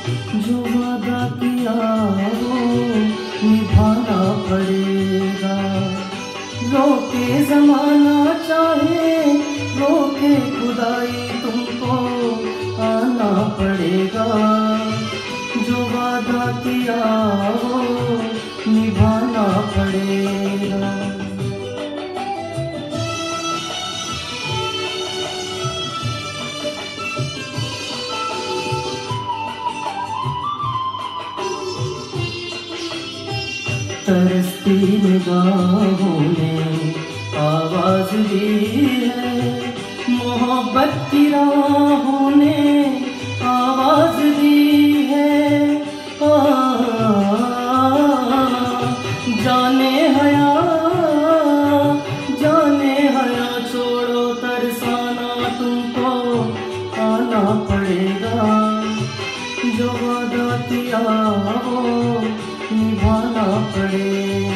जो वादा किया वो निभाना पड़ेगा। रोके जमाना चाहे रोके खुदाई, तुमको आना पड़ेगा। जो वादा किया वो निभाना पड़ेगा। तरसती निगाहों ने आवाज दी है, मोहब्बत की राहों ने आवाज दी है। जाने हया छोड़ो तरसाना, तुमको आना पड़ेगा। जो वादा किया वो निभाना पड़ेगा।